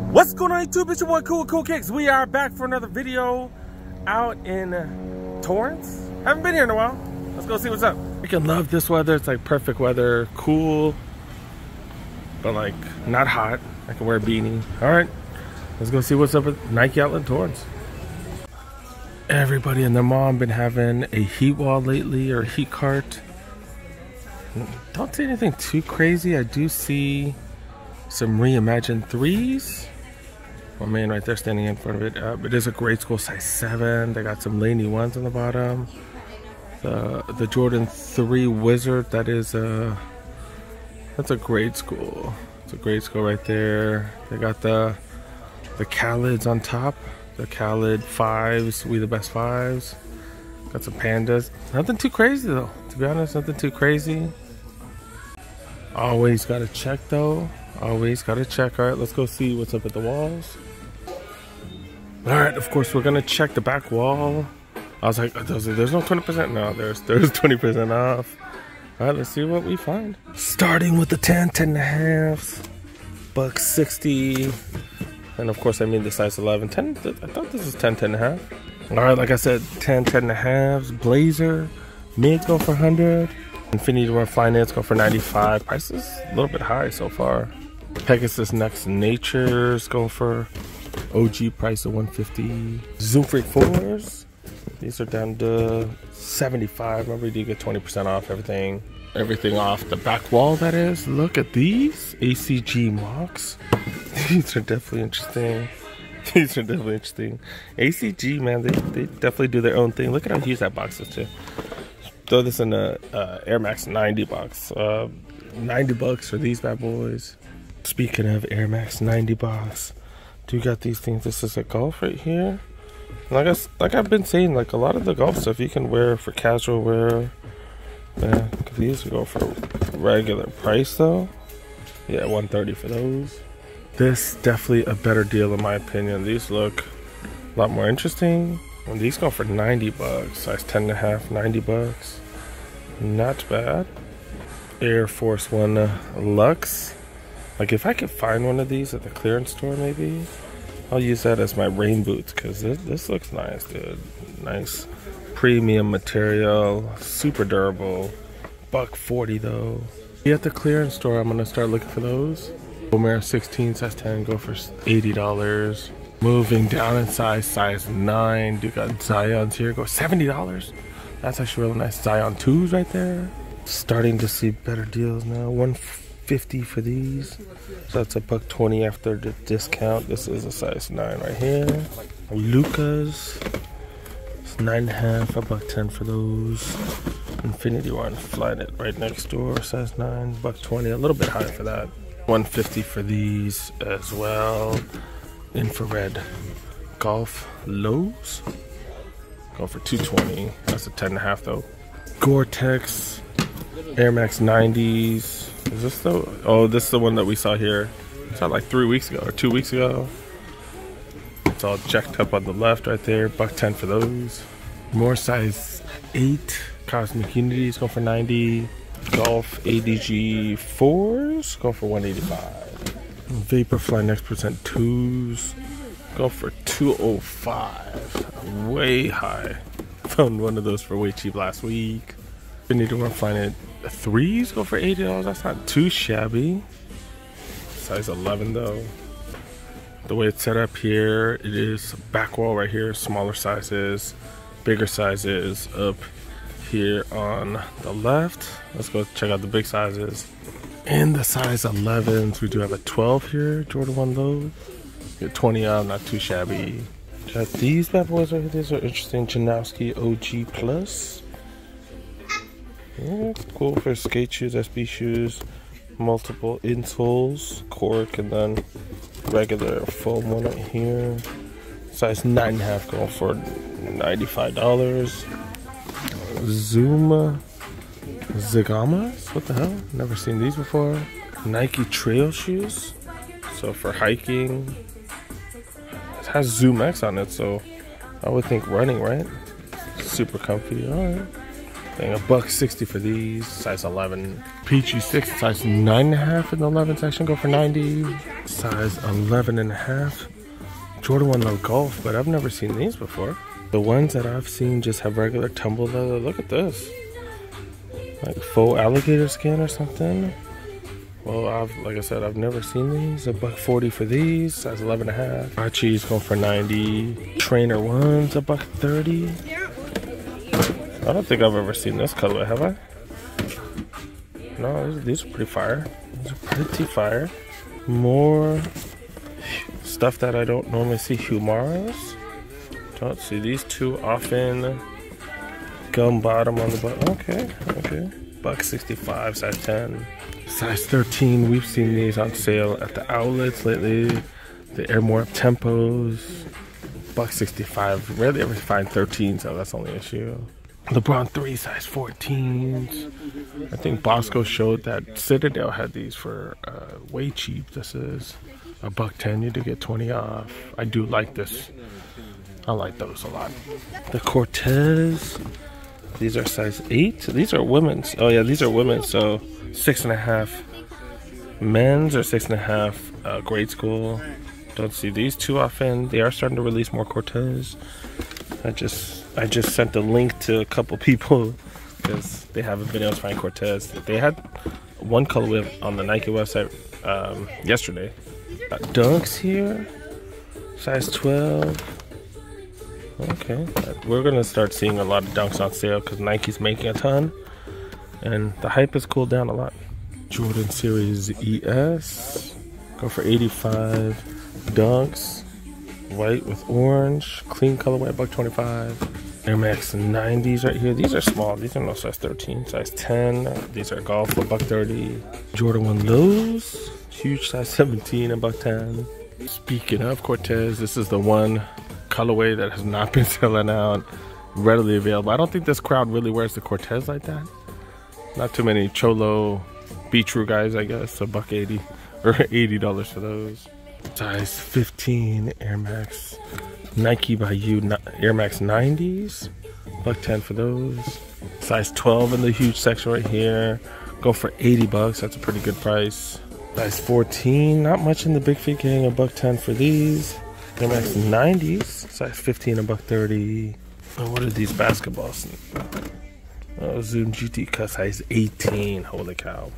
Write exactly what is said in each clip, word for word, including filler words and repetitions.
What's going on YouTube? It's your boy Cool Cool Kicks. We are back for another video out in Torrance. Haven't been here in a while. Let's go see what's up. I can love this weather. It's like perfect weather, cool, but like not hot. I can wear a beanie. All right, let's go see what's up at Nike Outlet Torrance. Everybody and their mom been having a heat wall lately, or a heat cart. Don't see anything too crazy. I do see some reimagined threes. My man right there standing in front of it. Uh, it is a grade school size seven. They got some Laney ones on the bottom. The the Jordan three Wizard. That is a that's a grade school. It's a grade school right there. They got the the Khalids on top. The Khalid fives. We the best fives. Got some pandas. Nothing too crazy though. To be honest, nothing too crazy. Always gotta check though. Always gotta check. All right, let's go see what's up at the walls. All right, of course we're gonna check the back wall. I was like, there's, there's no twenty percent. No, there's there's twenty percent off. All right, let's see what we find. Starting with the ten, ten and a half, buck sixty, and of course I mean the size eleven. ten. I thought this was ten, ten and a half. All right, like I said, ten, ten and a halves. Blazer, mid go for one hundred. Infinity War Finance go for ninety-five. Price is a little bit high so far. Pegasus Next Nature's go for O G price of one fifty. Zoom Freak fours. These are down to seventy-five. Remember, you do get twenty percent off everything. Everything off the back wall, that is. Look at these. A C G mocks. These are definitely interesting. These are definitely interesting. A C G, man, they, they definitely do their own thing. Look at how huge that box is, too. Throw this in a uh, Air Max ninety box. Uh, ninety bucks for these bad boys. Speaking of Air Max ninety box, do you got these things? This is a golf right here. Like I, like I've been saying, like a lot of the golf stuff you can wear for casual wear. Yeah, these go for regular price though. Yeah, one thirty for those. This definitely a better deal in my opinion. These look a lot more interesting. And these go for ninety bucks. Size ten and a half, ninety bucks. Not bad. Air Force One uh, Lux. Like if I could find one of these at the clearance store, maybe I'll use that as my rain boots, because this, this looks nice, dude. Nice premium material, super durable. Buck forty though. Be at the clearance store, I'm gonna start looking for those. Omer sixteen, size ten, go for eighty dollars. Moving down in size, size nine. Do got Zions here, go seventy dollars. That's actually really nice. Zion twos right there. Starting to see better deals now. one fifty for these. So that's a buck twenty after the discount. This is a size nine right here. Lucas. It's nine and a half, a buck ten for those. Infinity One Flyknit right next door, size nine, buck twenty. A little bit higher for that. one fifty for these as well. Infrared golf lows go for two twenty. That's a ten and a half though. Gore-Tex Air Max nineties. Is this the oh this is the one that we saw here? It's not like three weeks ago or two weeks ago. It's all checked up on the left right there. Buck ten for those. More size eight Cosmic Unities go for ninety. Golf A D G fours go for one eighty-five. Vaporfly Next Percent twos go for two oh five. Way high. Found one of those for way cheap last week. We need to find it. Threes go for eighty dollars. That's not too shabby. Size eleven though. The way it's set up here, it is back wall right here. Smaller sizes, bigger sizes up here on the left. Let's go check out the big sizes. In the size elevens, we do have a twelve here, Jordan one low. Get twenty out, not too shabby. Got these bad boys right here. These are interesting. Janowski O G Plus. Yeah, cool for skate shoes, S B shoes. Multiple insoles, cork, and then regular foam one right here. Size nine and a half going for ninety-five dollars. Zoom Zagamas? What the hell? Never seen these before. Nike trail shoes. So for hiking. It has Zoom X on it, so I would think running, right? Super comfy. Alright. Dang, a buck sixty for these, size eleven. P G six, size nine and a half in the eleven section, go for ninety. Size eleven and a half. Jordan one Low Golf, but I've never seen these before. The ones that I've seen just have regular tumble leather. Look at this. Like faux alligator skin or something. Well, I've, like I said, I've never seen these. A buck forty for these, size eleven and a half. Archie's going for ninety. Trainer ones, a buck thirty. I don't think I've ever seen this colorway, have I? No, these, these are pretty fire. These are pretty fire. More stuff that I don't normally see. Humaras. Don't see these too often. Gum bottom on the butt. Okay, okay. Buck sixty-five, size ten. Size thirteen. We've seen these on sale at the outlets lately. The Airmore Tempos. Buck sixty-five. Rarely ever find thirteen, so that's the only issue. LeBron three, size fourteens. I think Bosco showed that Citadel had these for uh, way cheap. This is a buck ten. You do get twenty off. I do like this. I like those a lot. The Cortez. These are size eight. These are women's. Oh yeah, these are women's. So six and a half men's or six and a half uh, grade school. Don't see these too often. They are starting to release more Cortez. I just I just sent a link to a couple people because they haven't been able to find Cortez. They had one colorway on the Nike website um, yesterday. Got Dunks here, size twelve. Okay, we're gonna start seeing a lot of Dunks on sale because Nike's making a ton, and the hype has cooled down a lot. Jordan Series E S, go for eighty-five. Dunks, white with orange, clean colorway, buck twenty-five. Air Max nineties right here. These are small. These are no size thirteen, size ten. These are golf for buck thirty. Jordan one Lows, huge size seventeen and buck ten. Speaking of Cortez, this is the one colorway that has not been selling out, readily available. I don't think this crowd really wears the Cortez like that. Not too many Cholo Be-True guys, I guess. A buck eighty or eighty dollars for those. Size fifteen Air Max Nike by You Air Max nineties, buck ten for those. Size twelve in the huge section right here, go for eighty bucks. That's a pretty good price. Size fourteen, not much in the big feet gang, a buck ten for these. Air Max nineties, size fifteen, a buck thirty. Oh, what are these basketballs? Oh, Zoom G T cut size eighteen. Holy cow.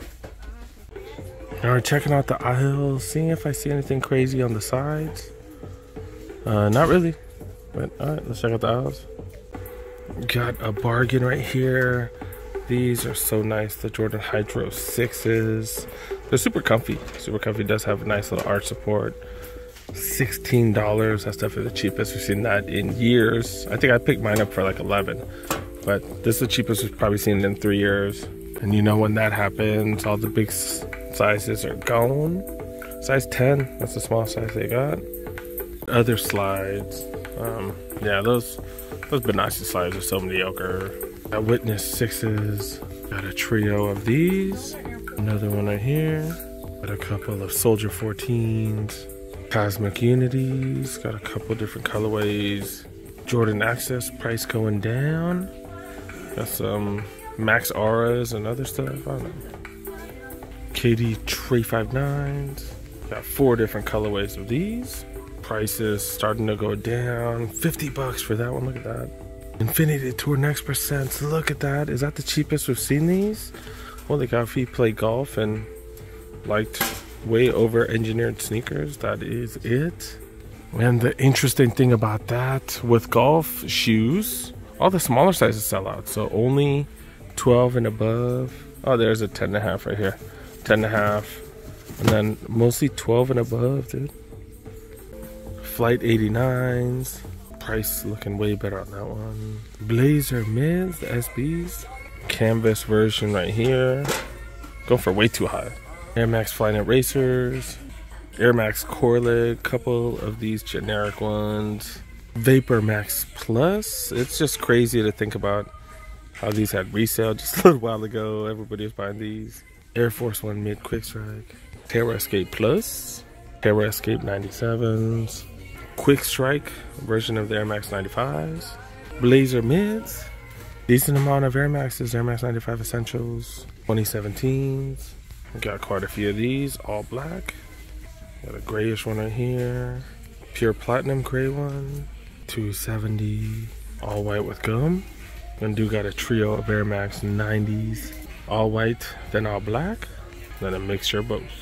Now we're checking out the aisles, seeing if I see anything crazy on the sides. Uh, not really, but all right, let's check out the aisles. Got a bargain right here. These are so nice, the Jordan Hydro sixes. They're super comfy. Super comfy, does have a nice little arch support. sixteen dollars, that's definitely the cheapest. We've seen that in years. I think I picked mine up for like eleven, but this is the cheapest we've probably seen in three years. And you know when that happens, all the big sizes are gone. Size ten, that's the small size they got. Other slides, um, yeah, those those Benassi slides are so mediocre. Got Witness sixes, got a trio of these. Another one right here. Got a couple of Soldier fourteens. Cosmic Unities, got a couple different colorways. Jordan Access, price going down. Got some Max Auras and other stuff. I don't know. K D three fifty-nines. Got four different colorways of these. Prices starting to go down. fifty bucks for that one. Look at that. Infinity Tour Next Percent. Look at that. Is that the cheapest we've seen these? Holy cow, if you play golf and liked way over engineered sneakers, that is it. And the interesting thing about that, with golf shoes, all the smaller sizes sell out. So only twelve and above. Oh, there's a ten and a half right here. ten and a half. And then mostly twelve and above, dude. Flight eighty-nines. Price looking way better on that one. Blazer mids, the S Bs. Canvas version right here. Go for way too high. Air Max Flyknit Racers. Air Max Corelig. Couple of these generic ones. Vapor Max Plus. It's just crazy to think about how these had resale just a little while ago. Everybody was buying these. Air Force One Mid Quick Strike. Terra Escape Plus. Terra Escape ninety-sevens. Quick Strike version of the Air Max ninety-fives. Blazer Mids. Decent amount of Air Maxes, Air Max ninety-five Essentials, twenty seventeens. We got quite a few of these, all black. Got a grayish one right here. Pure platinum gray one. two seventy, all white with gum. And do got a trio of Air Max nineties, all white, then all black. Then a mixture of both.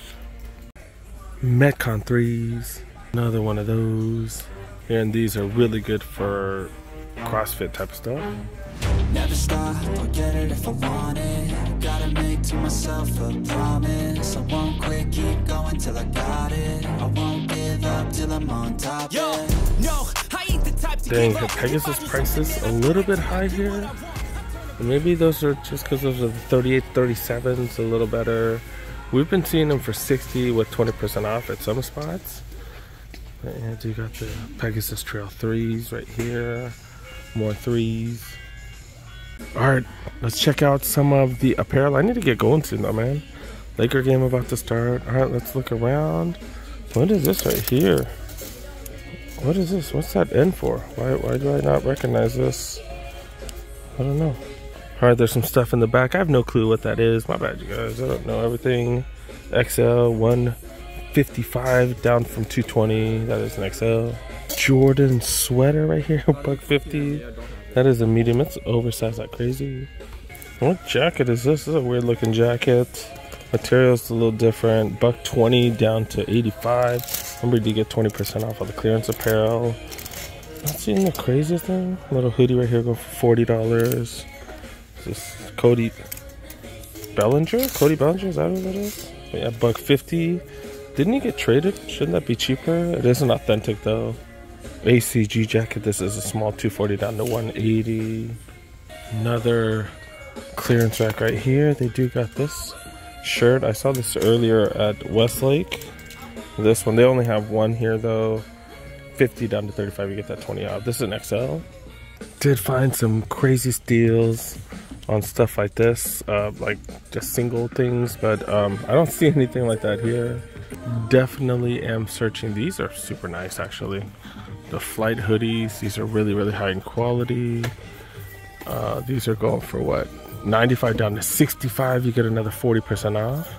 Metcon threes, another one of those. And these are really good for CrossFit type of stuff. Never stop, I'll get it if I want it. Gotta make to myself a promise. I won't quit, keep going till I got it. I won't give up till I'm on top. Yo, no, I ain't the type to Dang, the Pegasus prices a little bit high here. Maybe those are just because those are the thirty-eight, thirty-sevens, a little better. We've been seeing them for sixty with twenty percent off at some spots. And you got the Pegasus Trail threes right here. More threes. Alright, let's check out some of the apparel. I need to get going soon though, man. Laker game about to start. Alright, let's look around. What is this right here? What is this? What's that N for? Why, why do I not recognize this? I don't know. Alright, there's some stuff in the back. I have no clue what that is. My bad, you guys. I don't know everything. X L one fifty-five down from two twenty. That is an X L. Jordan sweater right here, buck fifty. That is a medium. It's oversized like crazy. What jacket is this? This is a weird looking jacket. Material's a little different. Buck twenty down to eighty-five. Remember, you get twenty percent off of the clearance apparel. Not seeing the craziest thing. Little hoodie right here going for forty dollars. This is Cody Bellinger? Cody Bellinger, is that what it is? But yeah, buck fifty. Didn't he get traded? Shouldn't that be cheaper? It isn't authentic though. A C G jacket. This is a small two forty down to one eighty. Another clearance rack right here. They do got this shirt. I saw this earlier at Westlake. This one, they only have one here though. fifty down to thirty-five, you get that twenty off. This is an X L. Did find some crazy steals on stuff like this, uh, like just single things, but um, I don't see anything like that here. Definitely am searching. These are super nice actually. The flight hoodies, these are really, really high in quality. Uh, these are going for what? ninety-five down to sixty-five, you get another forty percent off.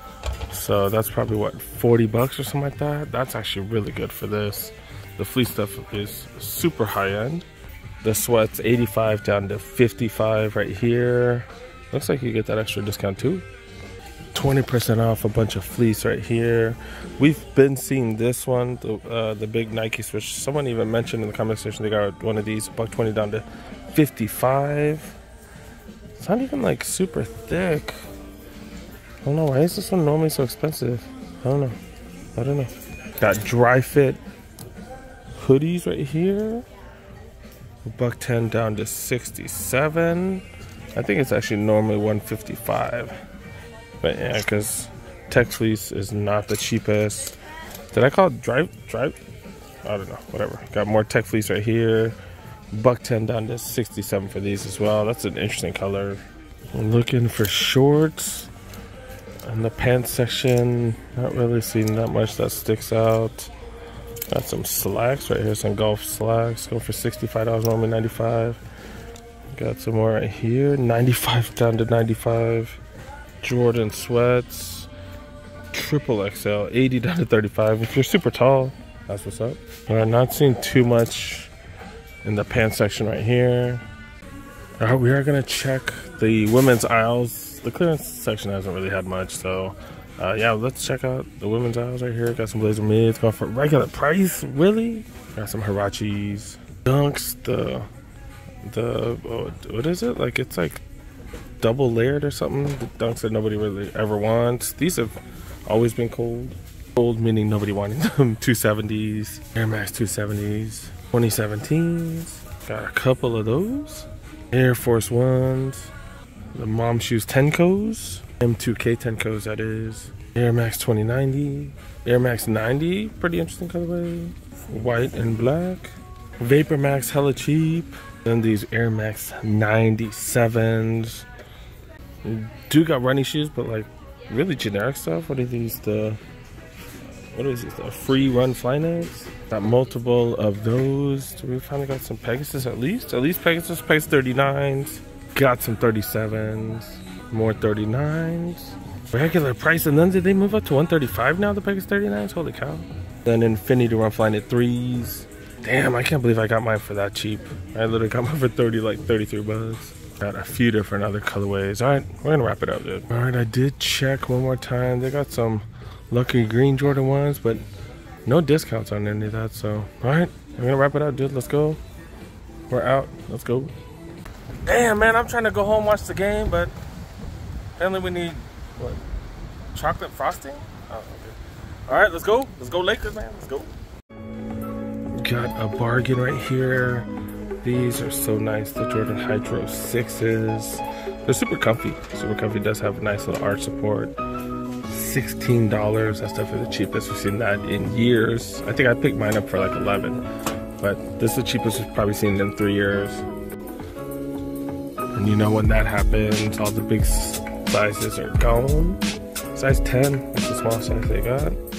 So that's probably what, forty bucks or something like that. That's actually really good for this. The fleece stuff is super high end. The sweats eighty-five down to fifty-five right here. Looks like you get that extra discount too. twenty percent off a bunch of fleece right here. We've been seeing this one, the, uh, the big Nike switch. Someone even mentioned in the comment section they got one of these, buck twenty down to fifty-five. It's not even like super thick. I don't know, why is this one normally so expensive? I don't know. I don't know. Got dry fit hoodies right here. Buck ten down to sixty-seven. I think it's actually normally one fifty-five. But yeah, because Tech Fleece is not the cheapest. Did I call it dry? Dry? I don't know. Whatever. Got more Tech Fleece right here. Buck ten down to sixty-seven for these as well. That's an interesting color. I'm looking for shorts. In the pants section, not really seeing that much that sticks out. Got some slacks right here, some golf slacks, going for sixty-five dollars, normally ninety-five. Got some more right here, ninety-five down to ninety-five. Jordan sweats, triple X L, eighty down to thirty-five. If you're super tall, that's what's up. I'm not seeing too much in the pants section right here. All right, we are gonna check the women's aisles. The clearance section hasn't really had much, so Uh, yeah, let's check out the women's aisles right here. Got some blazer mids going for regular price. Really? Got some Hirachis, dunks. The the oh, what is it? Like it's like double layered or something. The dunks that nobody really ever wants. These have always been cold. Cold meaning nobody wanted them. two seventies, Air Max two seventies, twenty seventeens. Got a couple of those. Air Force Ones. The mom shoes Tenkos. M two K Tenkos, that is. Air Max twenty ninety. Air Max ninety, pretty interesting colorway. White and black. Vapor Max, hella cheap. Then these Air Max ninety-sevens. Do got running shoes, but like really generic stuff. What are these? The what is this? The free run Flyknits. Got multiple of those. We finally got some Pegasus at least. At least Pegasus Pegasus thirty-nines. got some thirty-sevens, more thirty-nines. Regular price, and then did they move up to one thirty-five now, the Pegasus thirty-nines? Holy cow. Then Infinity Run Flying at threes. Damn, I can't believe I got mine for that cheap. I literally got mine for thirty, like thirty-three bucks. Got a few different other colorways. All right, we're gonna wrap it up, dude. All right, I did check one more time. They got some lucky green Jordan ones, but no discounts on any of that, so. All right, we're gonna wrap it up, dude. Let's go. We're out, let's go. Damn, man, I'm trying to go home, watch the game, but apparently we need, what, chocolate frosting? Oh, okay. All right, let's go. Let's go Lakers, man, let's go. Got a bargain right here. These are so nice, the Jordan Hydro sixes. They're super comfy. Super comfy, does have a nice little arch support. sixteen dollars, that's definitely the cheapest. We've seen that in years. I think I picked mine up for like eleven. But this is the cheapest we've probably seen in three years. And you know when that happens, all the big sizes are gone. Size ten, that's the small size they got.